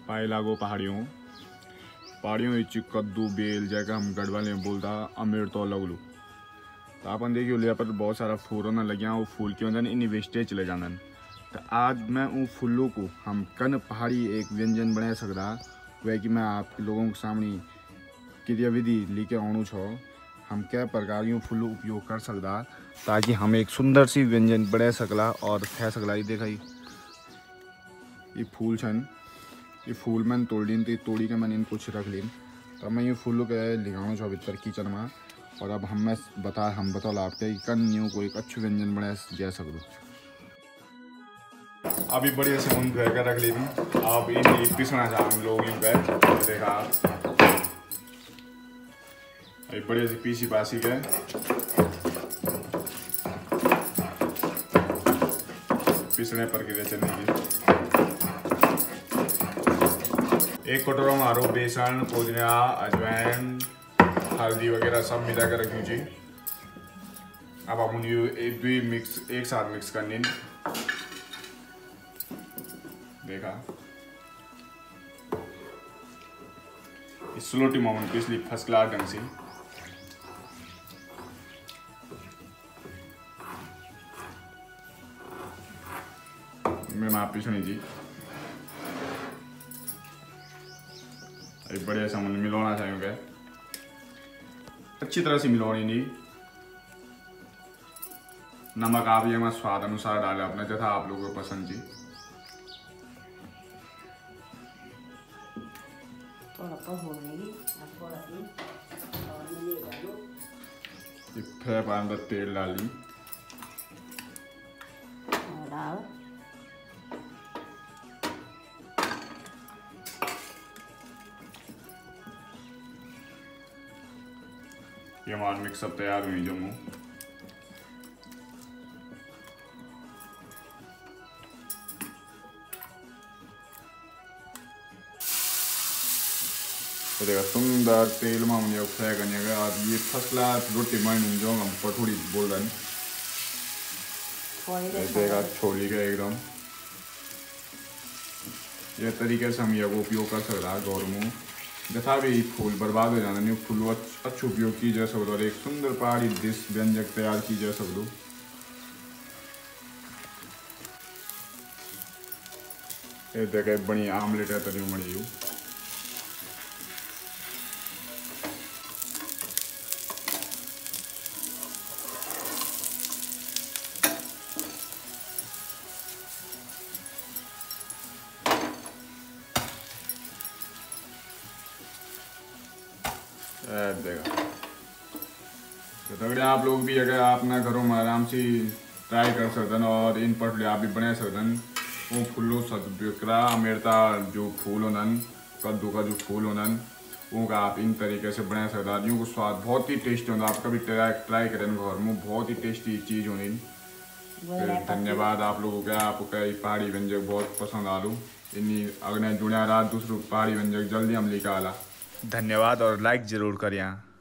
पाए लागो पहाड़ियों विच कद्दू बेल जैका हम गढ़वाल में बोलता अमीर तो लगलू। तो अपन देखियो लिया पर बहुत सारा फूल ना लग्या वो फूल की वजह इन वेस्टेज चले जान। तो आज मैं उन फूलों को हम कन पहाड़ी एक व्यंजन बना सकता वह कि मैं आप लोगों के सामने क्रियाविधि लेके आनू छो। हम क्या प्रकार फूलों उपयोग कर सकता ताकि हम एक सुंदर सी व्यंजन बना सकला और खा सकला। ये देखा ये फूल छन, ये फूल मैंने तोड़ लीन थी, तोड़ी के मैंने कुछ रख लीन। तो मैं ये फूलों के लिखाऊँ छो भीतर किचन में। और अब हम बता आपके कन न्यू को एक अच्छे व्यंजन बना जा सकूँ। अभी बढ़िया से उन धो कर रख ली थी। अब इन पिसना चाह हम लोग यूँ गए देखा अभी बढ़िया से पीसी पासी गए पिसने पर के चने की। एक कटोरा मारो बेसन पुदीना अजवाइन हल्दी वगैरह सब मिला कर रखी जी। अब हम एक साथ मिक्स करनी देखा स्लोटी मोमेंट पिछली फर्स्ट क्लास ढंग से। मैं माप पिछनी जी बढ़िया सा मिलाना चाहिए अच्छी तरह से मिलानी नहीं। नमक आप ये स्वाद अनुसार डालें अपने जैसा आप लोगों को पसंद जी। फिर अंदर तेल डाली ये हमारा मिक्सअप तैयार हुई जम्मू। तो देखा सुंदर तेल में मुझे फ्राई करने का। अब ये फर्स्ट क्लास रोटी बन जो हम पठोड़ी बोल रहे देखा छोड़ी का एकदम ये तरीके से हम ये उपयोग कर सकता है गौर में जैसा भी फूल बर्बाद हो जाना नहीं फूल अच्छे उपयोग की जा सकता और एक सुंदर पहाड़ी डिश व्यंजक तैयार की जा सकता। ये देखे बनी आमलेट है तरी बनी यू देगा। तो तगड़े आप लोग भी अगर अपना घरों में आराम से ट्राई कर सकते और इन पटले आप भी बना सकते वो फूलों सदुपयोगरा अमेरता जो फूल होनन कद्दू का जो फूल होनन वो का आप इन तरीके से बना सकते हैं। को स्वाद बहुत ही टेस्टी होता आप कभी ट्राई करें घर में बहुत ही टेस्टी चीज़ होनी। धन्यवाद आप लोगों का आपका पहाड़ी व्यंजक बहुत पसंद आलू इन्हीं अगने जुड़ा रात दूसरों पहाड़ी व्यंजक जल्दी हम लेकर आला। धन्यवाद और लाइक जरूर करें।